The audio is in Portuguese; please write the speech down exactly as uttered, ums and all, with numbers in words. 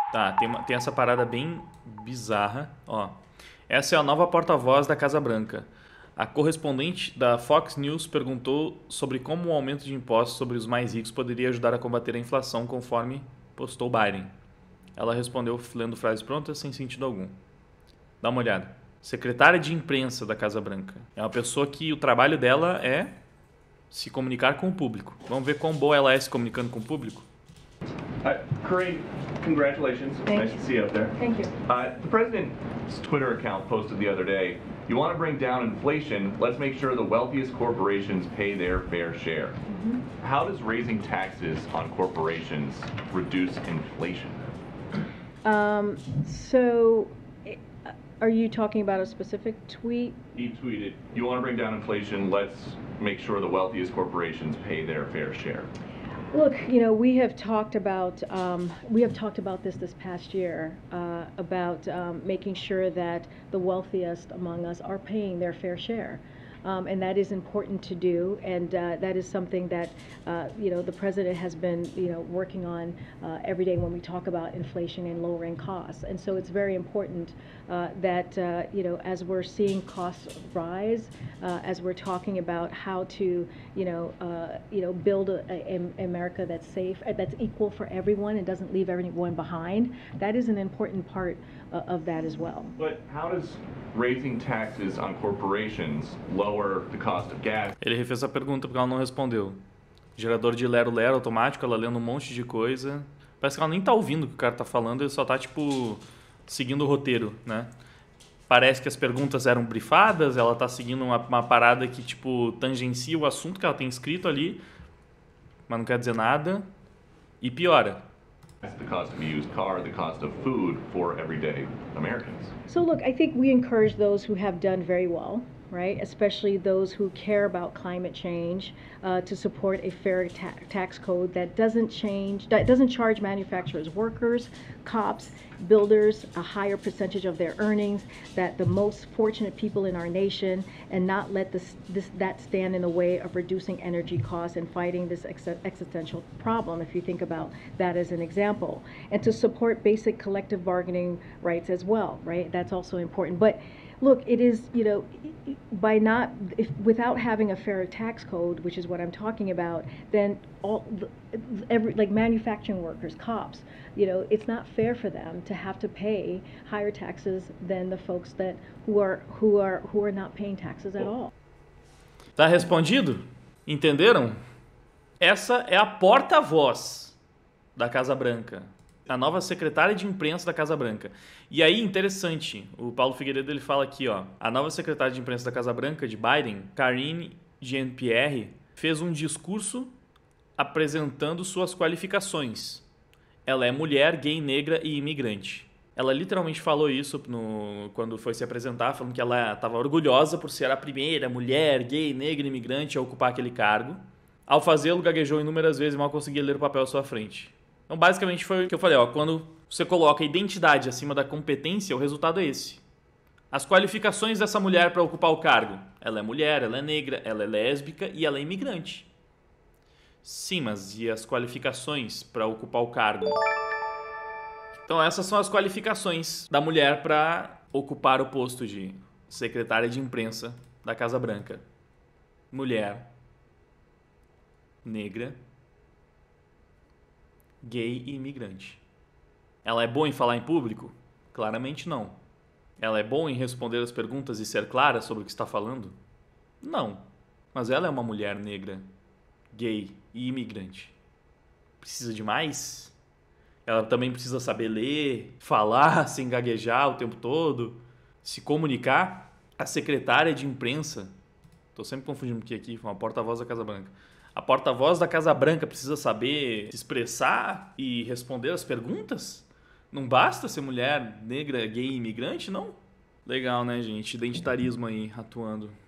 Tá, tem, uma, tem essa parada bem bizarra, ó. Essa é a nova porta-voz da Casa Branca. A correspondente da Fox News perguntou sobre como o aumento de impostos sobre os mais ricos poderia ajudar a combater a inflação, conforme postou Biden. Ela respondeu lendo frases prontas sem sentido algum. Dá uma olhada. Secretária de imprensa da Casa Branca. É uma pessoa que o trabalho dela é se comunicar com o público. Vamos ver quão boa ela é se comunicando com o público? Uh, Corinne, congratulations. Thank nice you. to see you up there. Thank you. Uh, the president's Twitter account posted the other day, you want to bring down inflation, let's make sure the wealthiest corporations pay their fair share. Mm-hmm. How does raising taxes on corporations reduce inflation? Um, so, are you talking about a specific tweet? He tweeted, you want to bring down inflation, let's make sure the wealthiest corporations pay their fair share. Look, you know, we have talked about um, we have talked about this this past year uh, about um, making sure that the wealthiest among us are paying their fair share. Um, and that is important to do, and uh, that is something that uh, you know the president has been you know working on uh, every day when we talk about inflation and lowering costs. And so it's very important uh, that uh, you know as we're seeing costs rise, uh, as we're talking about how to you know uh, you know build a, a, a America that's safe, uh, that's equal for everyone, and doesn't leave everyone behind. That is an important part uh, of that as well. But how does raising taxes on corporations lower the cost of gas? Ele refez a pergunta porque ela não respondeu. Gerador de lero-lero automático, ela lendo um monte de coisa. Parece que ela nem tá ouvindo o que o cara tá falando, ele só tá, tipo, seguindo o roteiro, né? Parece que as perguntas eram brifadas, ela tá seguindo uma, uma parada que, tipo, tangencia o assunto que ela tem escrito ali, mas não quer dizer nada. E piora. The cost of a used car, the cost of food for everyday Americans. So look, I think we encourage those who have done very well, right? Especially those who care about climate change, uh, to support a fair ta tax code that doesn't change, that doesn't charge manufacturers, workers, cops, builders a higher percentage of their earnings, that the most fortunate people in our nation, and not let this, this that stand in the way of reducing energy costs and fighting this ex existential problem, if you think about that as an example. And to support basic collective bargaining rights as well, right? That's also important. But look, it is, you know, by not, if, without having a fair tax code, which is what I'm talking about, then all, every, like manufacturing workers, cops, you know, it's not fair for them to have to pay higher taxes than the folks that, who are, who are, who are not paying taxes at all. Tá respondido? Entenderam? Essa é a porta-voz da Casa Branca. A nova secretária de imprensa da Casa Branca. E aí, interessante, o Paulo Figueiredo ele fala aqui, ó, a nova secretária de imprensa da Casa Branca, de Biden, Karine Jean-Pierre, fez um discurso apresentando suas qualificações. Ela é mulher, gay, negra e imigrante. Ela literalmente falou isso no, quando foi se apresentar, falando que ela estava orgulhosa por ser a primeira mulher, gay, negra e imigrante a ocupar aquele cargo. Ao fazê-lo, gaguejou inúmeras vezes e mal conseguia ler o papel à sua frente. Então, basicamente, foi o que eu falei, ó, quando você coloca a identidade acima da competência, o resultado é esse. As qualificações dessa mulher para ocupar o cargo. Ela é mulher, ela é negra, ela é lésbica e ela é imigrante. Sim, mas e as qualificações para ocupar o cargo? Então, essas são as qualificações da mulher para ocupar o posto de secretária de imprensa da Casa Branca. Mulher, negra, gay e imigrante. Ela é boa em falar em público? Claramente não. Ela é boa em responder as perguntas e ser clara sobre o que está falando? Não. Mas ela é uma mulher negra, gay e imigrante. Precisa de mais? Ela também precisa saber ler, falar sem gaguejar o tempo todo, se comunicar. A secretária de imprensa, estou sempre confundindo aqui, aqui com a porta-voz da Casa Branca. A porta-voz da Casa Branca precisa saber se expressar e responder as perguntas? Não basta ser mulher, negra, gay e imigrante, não? Legal, né, gente? Identitarismo aí atuando.